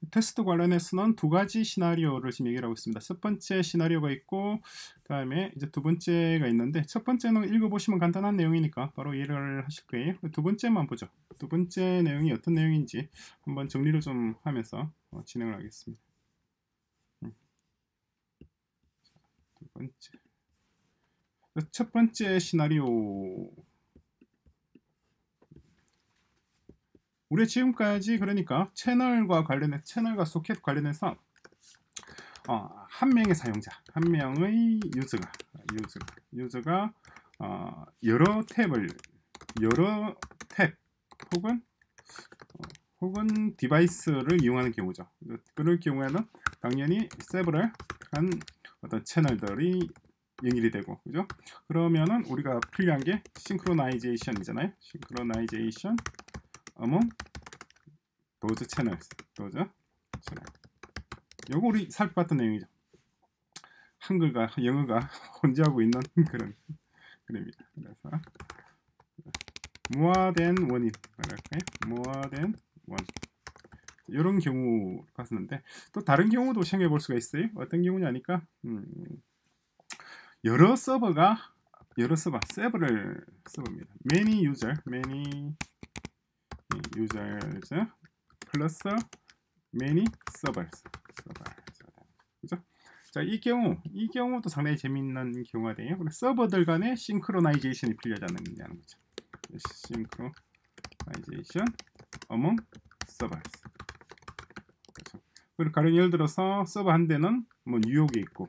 테스트 관련해서는 두 가지 시나리오를 지금 얘기를 하고 있습니다. 첫 번째 시나리오가 있고, 그다음에 이제 두 번째가 있는데, 첫 번째는 읽어보시면 간단한 내용이니까 바로 이해를 하실 거예요. 두 번째만 보죠. 두 번째 내용이 어떤 내용인지 한번 정리를 좀 하면서 진행을 하겠습니다. 두 번째. 첫 번째 시나리오. 우리 지금까지 그러니까 채널과 소켓 관련해서 한 명의 사용자, 한 명의 유저가 여러 탭 혹은 디바이스를 이용하는 경우죠. 그럴 경우에는 당연히 세브럴한 어떤 채널들이 연결이 되고, 그죠? 그러면은 우리가 필요한 게 싱크로나이제이션이잖아요. 싱크로나이제이션 among those channels, 요거 우리 살펴봤던 내용이죠. 한글과 영어가 혼재하고 있는 그런 그림입니다. 그래서 more than one이 more than one 이런 경우가 쓰는데, 또 다른 경우도 생각해 볼 수가 있어요. 어떤 경우냐니까 여러 서버 세브럴 서버입니다. many users 플러스 many servers. 그죠? 자, 이 경우도 상당히 재미있는 경우가 돼요. 서버들 간의 싱크로나이제이션이 필요하다는 거죠. 싱크로나이제이션 among servers. 그렇죠. 그리고 가령 예를 들어서 서버 한 대는 뭐 뉴욕에 있고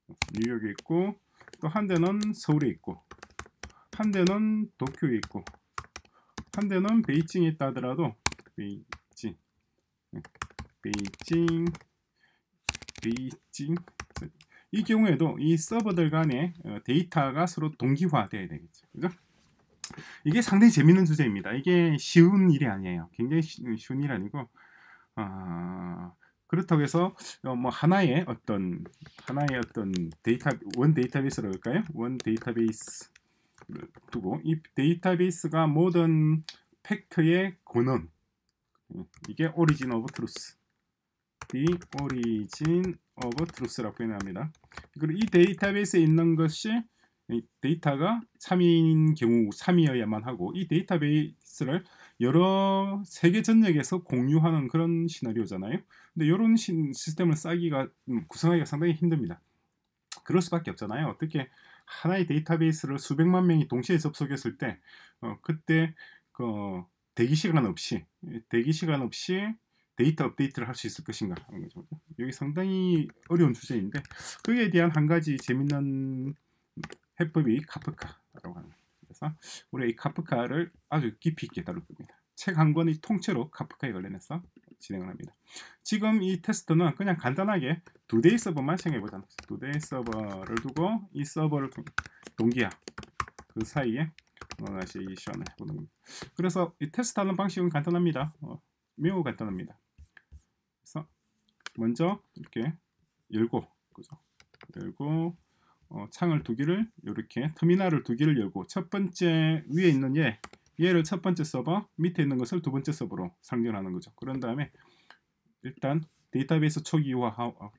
또 한 대는 서울에 있고 한 대는 도쿄에 있고 한 대는 베이징에 있다 하더라도 베이징 이 경우에도 이 서버들 간의 데이터가 서로 동기화되어야 되겠죠. 그죠? 이게 상당히 재밌는 주제입니다. 이게 쉬운 일이 아니에요. 굉장히 쉬운 일이 아니고 그렇다고 해서 뭐 하나의 어떤 원 데이터베이스라고 할까요? 원 데이터베이스 두고 이 데이터베이스가 모든 팩트의 근원, 이게 origin of truth, the origin of truth라고 표현합니다. 그리고 이 데이터베이스에 있는 것이 데이터가 3위인 경우 3위여야만 하고, 이 데이터베이스를 여러 세계 전역에서 공유하는 그런 시나리오잖아요. 근데 이런 시스템을 구성하기가 상당히 힘듭니다. 그럴 수밖에 없잖아요. 어떻게 하나의 데이터베이스를 수백만 명이 동시에 접속했을 때 그때 대기 시간 없이 데이터 업데이트를 할 수 있을 것인가 하는 거죠. 여기 상당히 어려운 주제인데, 그에 대한 한 가지 재밌는 해법이 카프카라고 하는 거예요. 그래서 우리 이 카프카를 아주 깊이 있게 다룰 겁니다. 책 한 권의 통째로 카프카에 관련해서 진행을 합니다. 지금 이 테스트는 그냥 간단하게 2데이 서버만 생각해보자는 거죠. 2데이 서버를 두고 이 서버를 동기화 그 사이에 노나이제이션을 해보는 겁니다. 그래서 이 테스트하는 방식은 간단합니다. 매우 간단합니다. 그래서 먼저 이렇게 열고 창을 두 개를 이렇게 터미널을 두 개를 열고, 첫 번째 위에 있는 얘를 첫 번째 서버, 밑에 있는 것을 두 번째 서버로 상정하는 거죠. 그런 다음에 일단 데이터베이스 초기화하고,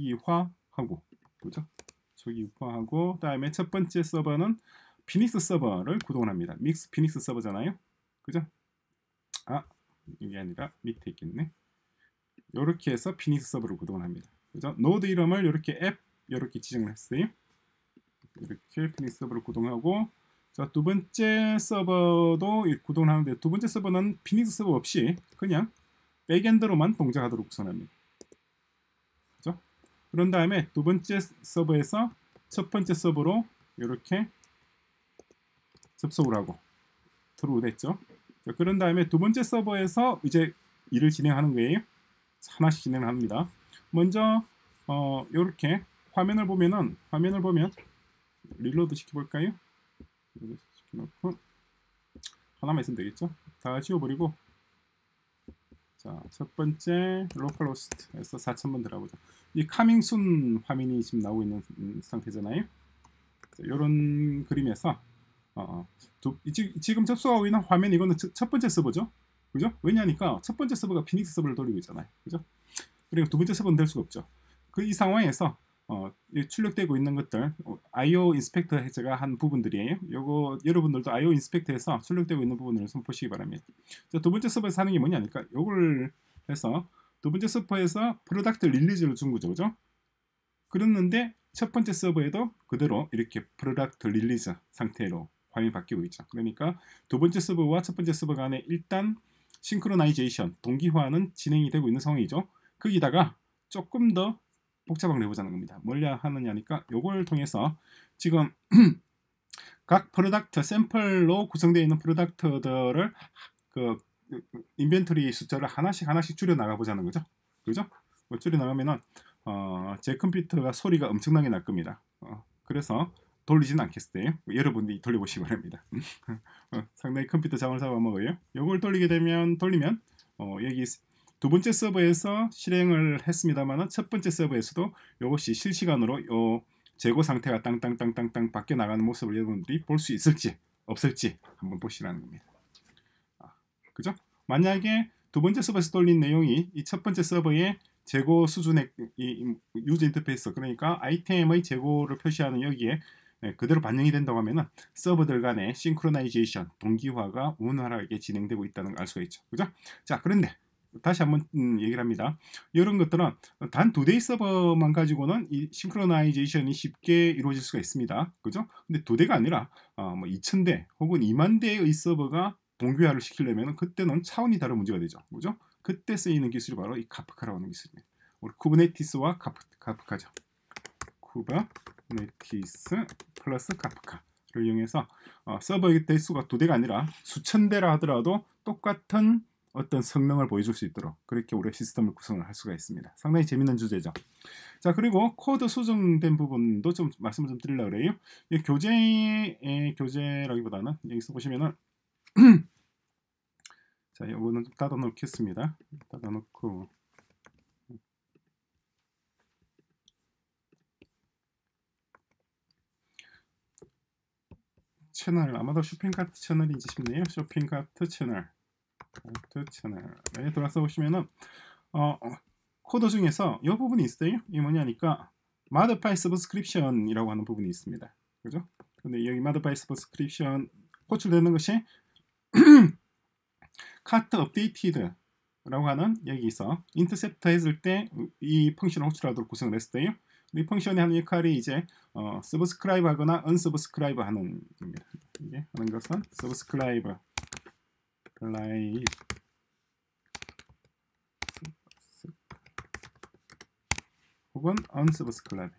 그죠? 초기화하고, 다음에 첫 번째 서버는 피닉스 서버를 구동합니다. 믹스 피닉스 서버잖아요, 그죠? 이게 아니라 밑에 있겠네. 이렇게 해서 피닉스 서버를 구동합니다. 그죠? 노드 이름을 이렇게 지정을 했어요. 이렇게 피닉스 서버를 구동하고, 자, 두 번째 서버도 구동하는데, 두 번째 서버는 피닉스 서버 없이 그냥 백엔드로만 동작하도록 구성합니다. 그죠? 그런 다음에 두 번째 서버에서 첫 번째 서버로 이렇게 접속을 하고 트루 됐죠. 자, 그런 다음에 두 번째 서버에서 이제 일을 진행하는 거예요. 하나씩 진행을 합니다. 먼저 이렇게 화면을 보면 릴로드 시켜볼까요? 시켜놓고 하나만 있으면 되겠죠. 다 지워버리고, 자, 첫 번째 로컬호스트에서 4000번 들어가보죠. 이 카밍순 화면이 지금 나오고 있는 상태잖아요. 이런 그림에서 지금 접속하고 있는 화면, 이거는 첫 번째 서버죠. 그죠? 왜냐하니까 첫 번째 서버가 피닉스 서버를 돌리고 있잖아요. 그죠? 그리고 두 번째 서버는 될 수가 없죠. 이 상황에서 출력되고 있는 것들 IO 인스펙터 해제가 한 부분들이에요. 요거 여러분들도 IO 인스펙터에서 출력되고 있는 부분을 좀 보시기 바랍니다. 자, 두 번째 서버에서 하는 게 뭐냐니까 요걸 해서 두 번째 서버에서 프로덕트 릴리즈를 준 거죠. 그죠? 그랬는데 첫 번째 서버에도 그대로 이렇게 프로덕트 릴리즈 상태로 화면이 바뀌고 있죠. 그러니까 두 번째 서버와 첫 번째 서버 간에 일단 싱크로나이제이션, 동기화는 진행이 되고 있는 상황이죠. 거기다가 조금 더 복잡한 걸 해보자는 겁니다. 뭘 하느냐니까 요걸 통해서 지금 각 프로덕트 샘플로 구성되어 있는 프로덕트들을 그 인벤토리 숫자를 하나씩 줄여 나가 보자는 거죠. 그죠? 줄여 나가면은 제 컴퓨터가 소리가 엄청나게 날 겁니다. 그래서 돌리지는 않겠어요. 여러분들이 돌려보시기 바랍니다. 상당히 컴퓨터 잠을 잡아먹어요. 이걸 돌리면 여기 두 번째 서버에서 실행을 했습니다만 첫 번째 서버에서도 이것이 실시간으로 요 재고 상태가 땅땅땅땅땅 바뀌어 나가는 모습을 여러분들이 볼 수 있을지 없을지 한번 보시라는 겁니다. 그죠? 만약에 두 번째 서버에서 돌린 내용이 이 첫 번째 서버의 재고 수준의 이 유저 인터페이스, 그러니까 아이템의 재고를 표시하는 여기에 그대로 반영이 된다고 하면은 서버들 간의 싱크로나이제이션, 동기화가 원활하게 진행되고 있다는 걸 알 수가 있죠. 그죠? 자, 그런데 다시 한번 얘기를 합니다. 이런 것들은 단 2대의 서버만 가지고는 이 싱크로나이제이션이 쉽게 이루어질 수가 있습니다. 그죠? 근데 2대가 아니라 뭐 2000대 혹은 2만 대의 서버가 동기화를 시키려면 그때는 차원이 다른 문제가 되죠. 그죠? 그때 쓰이는 기술이 바로 이 카프카라고 하는 기술입니다. 우리 쿠버네티스와 카프카죠. 쿠버네티스 플러스 카프카를 이용해서 서버의 대수가 2대가 아니라 수천 대라 하더라도 똑같은 어떤 성능을 보여줄 수 있도록 그렇게 우리가 시스템을 구성을 할 수가 있습니다. 상당히 재밌는 주제죠. 자, 그리고 코드 수정된 부분도 좀 말씀을 좀 드리려고 그래요. 이 교재라기보다는 여기서 보시면은 자, 이거는 좀 닫아 놓겠습니다. 닫아 놓고 채널, 아마도 쇼핑카트 채널인지 싶네요. 쇼핑카트 채널에 들어와서 보시면은 코드 중에서 이 부분이 있어요. 이게 뭐냐니까 modify subscription이라고 하는 부분이 있습니다. 그죠? 근데 여기 modify subscription 호출되는 것이 카트 업데이티드라고 하는 여기서 인터셉터 했을 때 이 펑션을 호출하도록 구성을 했어요. 이 펑션이 하는 역할이 이제 서브스크라이브 하거나 언서브스크라이브 하는 겁니다. 이게 하는 것은 서브스크라이브 혹은 unsubscribe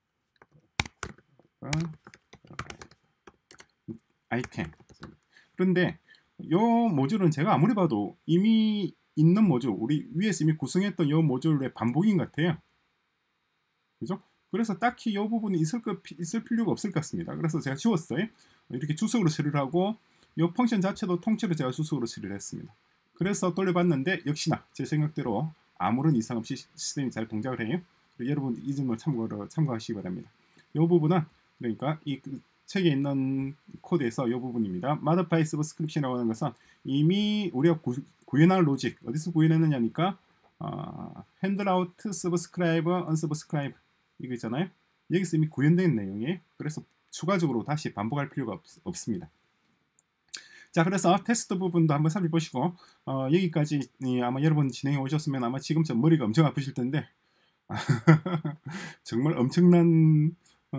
아이템. 그런데 이 모듈은 제가 아무리 봐도 이미 있는 모듈, 우리 위에서 이미 구성했던 이 모듈의 반복인 것 같아요. 그죠? 그래서 딱히 이 부분이 있을 필요가 없을 것 같습니다. 그래서 제가 지웠어요. 이렇게 주석으로 처리를 하고 이 펑션 자체도 통째로 제가 주석으로 처리를 했습니다. 그래서 돌려봤는데 역시나 제 생각대로 아무런 이상 없이 시스템이 잘 동작을 해요. 여러분 이 점을 참고하시기 바랍니다. 이 부분은 그러니까 이 책에 있는 코드에서 이 부분입니다. modify subscription이라고 하는 것은 이미 우리가 구현할 로직 어디서 구현했느냐니까 handout, subscribe, unsubscribe 이거 있잖아요. 여기서 이미 구현된 내용이에요. 그래서 추가적으로 다시 반복할 필요가 없습니다. 자, 그래서 테스트 부분도 한번 살펴보시고 여기까지 아마 여러분 진행해 오셨으면 아마 지금쯤 머리가 엄청 아프실 텐데 정말 엄청난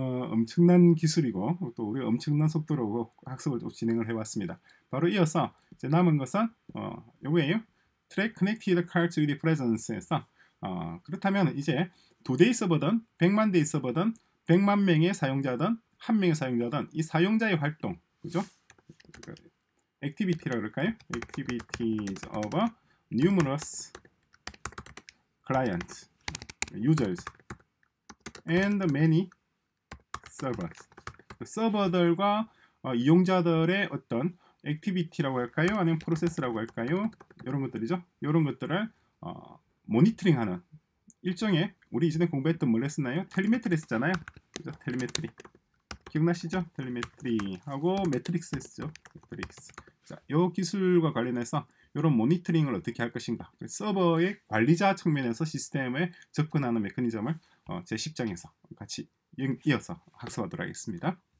기술이고 또 우리 엄청난 속도로 학습을 또 진행을 해왔습니다. 바로 이어서 이제 남은 것은 요거예요. Track Connected Cards with Presence에서 그렇다면 이제 2대의 서버든 100만 대의 서버든 100만 명의 사용자든 1명의 사용자든 이 사용자의 활동, 그죠? 액티비티라고 그럴까요? Activities of numerous clients, users, and many servers. 서버들과 이용자들의 어떤 액티비티라고 할까요? 아니면 프로세스라고 할까요? 이런 것들이죠. 이런 것들을 모니터링하는 일종의 우리 이전에 공부했던 뭘 했었나요? 텔리메트리 했었잖아요. 그죠? 텔리메트리. 기억나시죠? 텔리메트리 하고 매트릭스 했었죠. 매트릭스. 자, 이 기술과 관련해서 이런 모니터링을 어떻게 할 것인가, 서버의 관리자 측면에서 시스템에 접근하는 메커니즘을 제 10장에서 같이 이어서 학습하도록 하겠습니다.